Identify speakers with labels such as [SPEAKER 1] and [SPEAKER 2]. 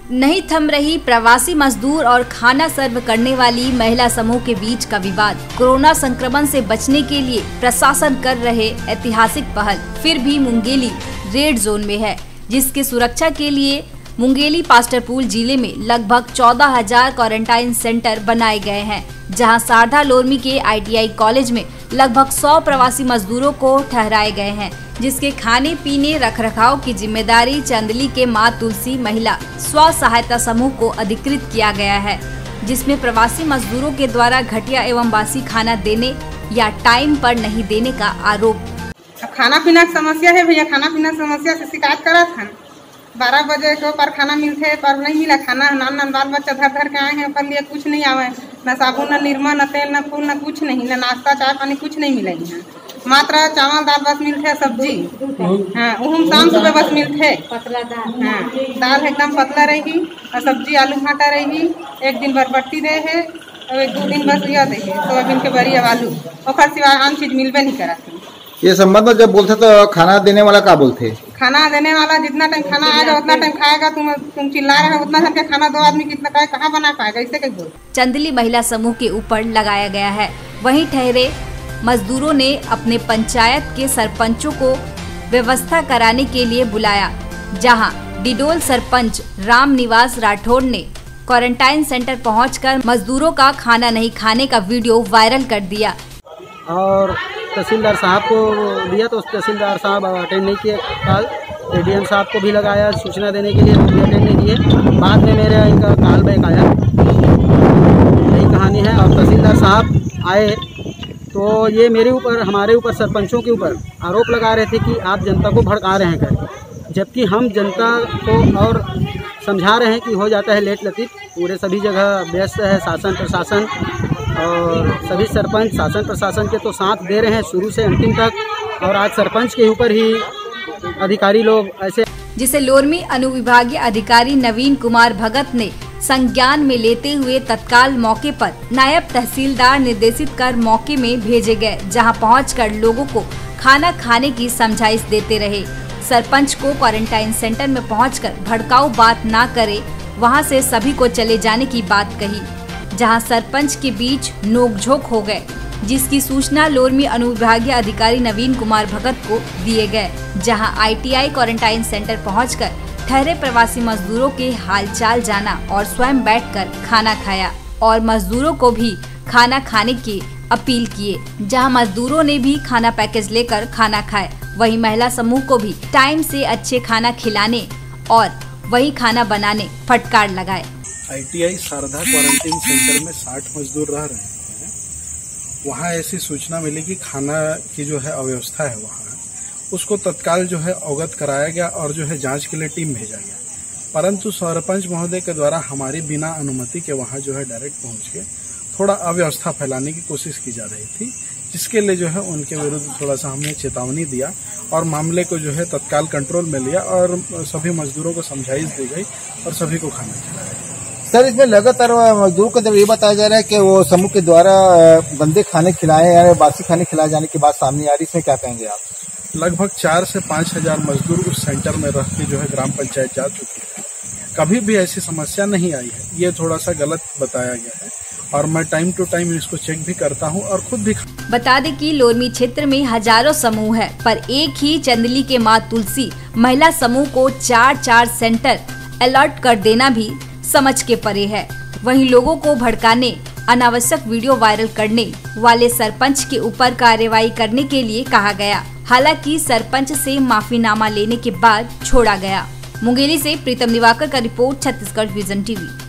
[SPEAKER 1] नहीं थम रही प्रवासी मजदूर और खाना सर्व करने वाली महिला समूह के बीच का विवाद। कोरोना संक्रमण से बचने के लिए प्रशासन कर रहे ऐतिहासिक पहल, फिर भी मुंगेली रेड जोन में है, जिसके सुरक्षा के लिए मुंगेली पास्टरपुर जिले में लगभग 14,000 क्वारंटाइन सेंटर बनाए गए हैं, जहां सारधा लोरमी के ITI कॉलेज में लगभग 100 प्रवासी मजदूरों को ठहराए गए हैं, जिसके खाने पीने रखरखाव की जिम्मेदारी चंदली के मां तुलसी महिला स्व सहायता समूह को अधिकृत किया गया है, जिसमें प्रवासी मजदूरों के द्वारा घटिया एवं बासी खाना देने या टाइम पर नहीं देने का आरोप।
[SPEAKER 2] खाना पीना की समस्या है भैया, खाना पीना समस्या से शिकायत करा था। 12 बजे को पर खाना मिलते पर नहीं मिला खाना। नान बाल बच्चा धर के आए हैं, पर लिए कुछ नहीं आवे, न साबुन न निरमा न तेल न फूल न कुछ नहीं, न नाश्ता चाय पानी कुछ नहीं मिले हैं। मात्र चावल दाल बस मिलते है, सब्जी हाँ उहुम शाम सुबह बस मिलते हाँ, दाल एकदम पतला रही और सब्जी आलू भाटा रही। एक दिन बरबट्टी दे है और 2 दिन बस यह दे है सोयाबीन के बड़ी आलू, और सिवाय आम चीज मिलबे नहीं करा।
[SPEAKER 3] ये संबंध में जब बोलते तो खाना देने वाला क्या बोलते?
[SPEAKER 2] खाना देने वाला जितना टाइम खाना आएगा उतना टाइम खाएगा। तुम चिल्ला रहे हो उतना टाइम खाना 2 आदमी कितना कहाँ बना पाएगा, इससे कैसे बोल।
[SPEAKER 1] चंदली महिला समूह के ऊपर लगाया गया है। वहीं ठहरे मजदूरों ने अपने पंचायत के सरपंचों को व्यवस्था कराने के लिए बुलाया, जहां डिडोल सरपंच राम निवास राठौड़ ने क्वारंटाइन सेंटर पहुंचकर मजदूरों का खाना नहीं खाने का वीडियो वायरल कर दिया
[SPEAKER 4] और तहसीलदार साहब को दिया, तो तहसीलदार साहब अटेंड नहीं किए। कल ADM साहब को भी लगाया सूचना देने के लिए, तो अटेंड नहीं किए। बाद में मेरे इनका कॉल बैक आया, यही कहानी है। और तहसीलदार साहब आए तो ये मेरे ऊपर, हमारे ऊपर, सरपंचों के ऊपर आरोप लगा रहे थे कि आप जनता को भड़का रहे हैं करके, जबकि हम जनता को और समझा रहे हैं कि हो जाता है लेट लतीफ़। पूरे सभी जगह व्यस्त है शासन प्रशासन, और सभी सरपंच शासन प्रशासन के तो साथ दे रहे हैं शुरू से अंतिम तक। और आज सरपंच के ऊपर ही अधिकारी लोग ऐसे,
[SPEAKER 1] जिसे लोरमी अनुविभागीय अधिकारी नवीन कुमार भगत ने संज्ञान में लेते हुए तत्काल मौके पर नायब तहसीलदार निर्देशित कर मौके में भेजे गए, जहां पहुंचकर लोगों को खाना खाने की समझाइश देते रहे। सरपंच को क्वारंटाइन सेंटर में पहुंचकर भड़काऊ बात ना करे, वहां से सभी को चले जाने की बात कही, जहां सरपंच के बीच नोकझोंक हो गए, जिसकी सूचना लोरमी अनुविभागीय अधिकारी नवीन कुमार भगत को दिए गए, जहां ITI क्वारंटाइन सेंटर पहुंचकर ठहरे प्रवासी मजदूरों के हालचाल जाना और स्वयं बैठकर खाना खाया और मजदूरों को भी खाना खाने की अपील किए, जहां मजदूरों ने भी खाना पैकेज लेकर खाना खाए। वहीं महिला समूह को भी टाइम से अच्छे खाना खिलाने और वही खाना बनाने फटकार लगाए।
[SPEAKER 5] ITI सारधा क्वारंटीन सेंटर में 60 मजदूर रह रहे हैं। वहाँ ऐसी सूचना मिली कि खाना की जो है अव्यवस्था है वहाँ, उसको तत्काल जो है अवगत कराया गया और जो है जांच के लिए टीम भेजा गया। परंतु सरपंच महोदय के द्वारा हमारी बिना अनुमति के वहाँ जो है डायरेक्ट पहुँच के थोड़ा अव्यवस्था फैलाने की कोशिश की जा रही थी, जिसके लिए जो है उनके विरुद्ध थोड़ा सा हमने चेतावनी दिया और मामले को जो है तत्काल कंट्रोल में लिया और सभी मजदूरों को समझाइश दी गई और सभी को खाना खिलाया।
[SPEAKER 3] सर, इसमें लगातार मजदूर को जब ये बताया जा रहा है कि वो समूह के द्वारा गंदे खाने खिलाए या बासी खाने खिलाए जाने की बात सामने आ रही, इसमें क्या कहेंगे आप?
[SPEAKER 5] लगभग 4 से 5,000 मजदूर उस सेंटर में रह के जो है ग्राम पंचायत जा चुकी है। कभी भी ऐसी समस्या नहीं आई है, ये थोड़ा सा गलत बताया गया है और मैं टाइम टू टाइम इसको चेक भी करता हूँ और खुद भी।
[SPEAKER 1] बता दें कि लोरमी क्षेत्र में हजारों समूह है, पर एक ही चंदली के मां तुलसी महिला समूह को 4 सेंटर अलर्ट कर देना भी समझ के परे है। वहीं लोगों को भड़काने, अनावश्यक वीडियो वायरल करने वाले सरपंच के ऊपर कार्रवाई करने के लिए कहा गया। हालांकि सरपंच से माफीनामा लेने के बाद छोड़ा गया। मुंगेली से प्रीतम दिवाकर का रिपोर्ट, छत्तीसगढ़ विजन TV।